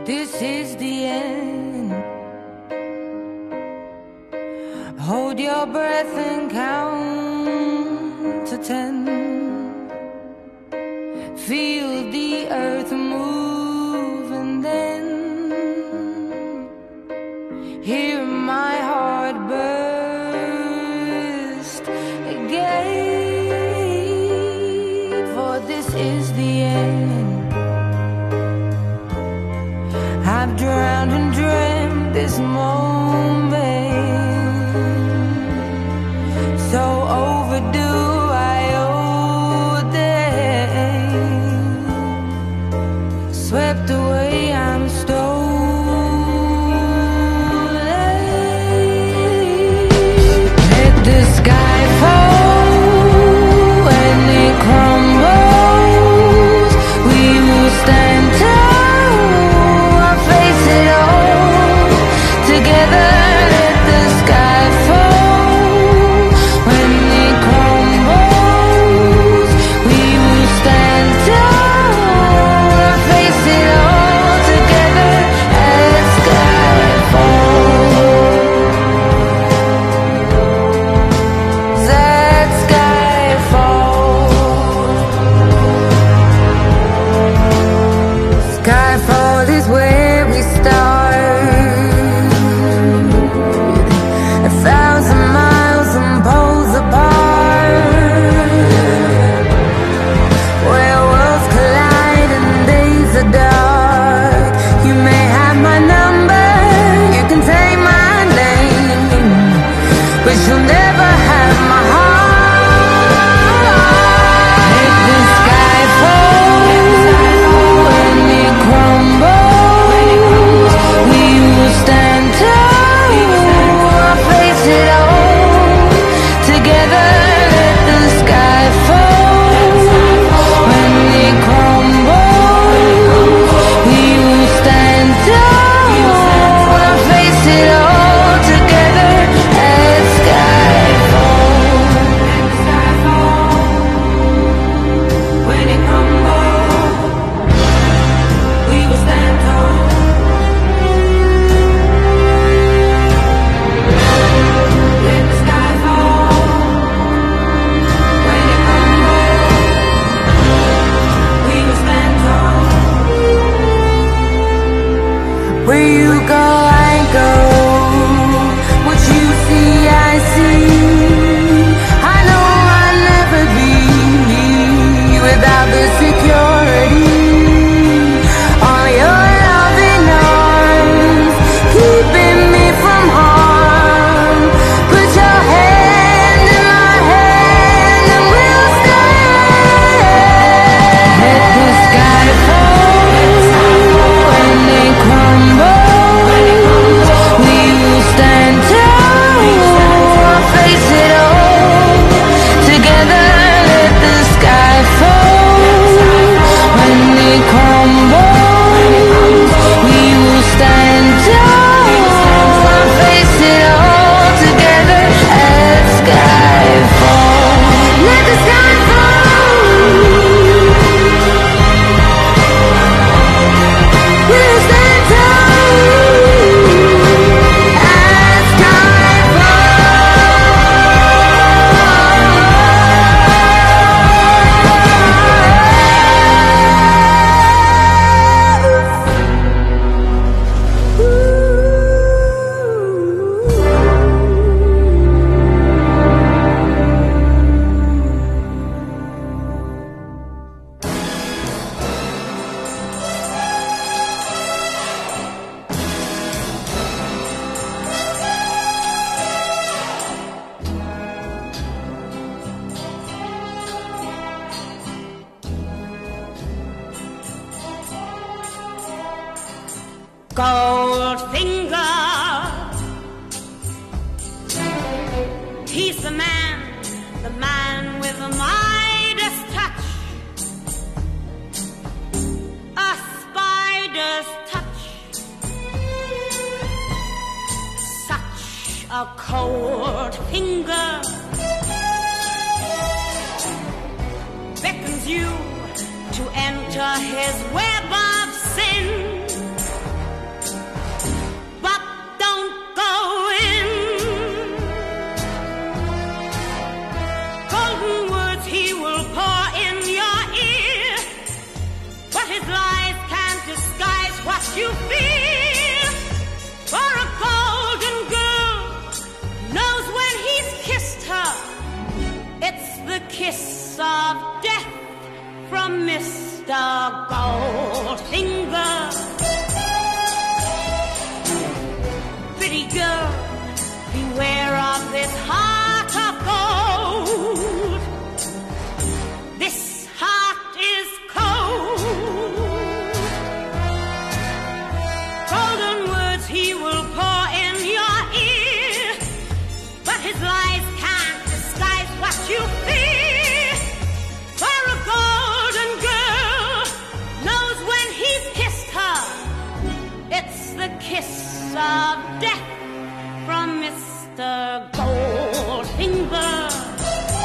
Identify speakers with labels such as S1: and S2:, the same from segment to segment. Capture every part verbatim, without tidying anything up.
S1: this is the end. Hold your breath and count to ten. Feel the earth move and then hear my heart burst again. For this is the end. I've drowned and dreamt this moment, so overdue I owe them. Swept away, I'm stolen. Let the sky fall when it crumbles. We will stand tall, I'll face it all together. Let the sky fall when it crumbles. We will stand tall, I'll face it all together as sky falls. That sky falls. Skyfall is where we start. A thousand miles and poles apart, where worlds collide and days are dark. You may have my number, you can take my name, but you'll never have my heart. Let the sky fall when it crumbles. We will stand tall, I'll face it all together. Let the sky fall when it crumbles. We will stand tall, I'll face it all together as sky falls. When it crumbles, we will stand tall. Let the sky fall. When it crumbles, we will stand tall. Where you go, I go. What you see, I see. I know I'll never be without the security. All your loving arms keeping me from harm. Put your hand in my hand and we'll stand. Let the sky fall when it crumbles. We will stand tall, I'll face it all together. Let the sky fall when it crumbles. We will stand tall, I'll face it all together as sky falls. Let the sky fall. We'll stand tall as sky
S2: Goldfinger, he's the man, the man with the Midas touch, a spider's touch, such a cold finger, beckons you to enter his web of sin. you feel. For a golden girl knows when he's kissed her, it's the kiss of death from Mister Goldfinger. Pretty girl, beware of this heart of gold. This heart is cold. Golden words he will pour in your ear, but his lies can't disguise what you fear. For a golden girl knows when he's kissed her, it's the kiss of death from Mister Goldfinger.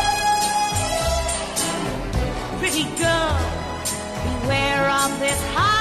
S2: Pretty girl, beware of this heart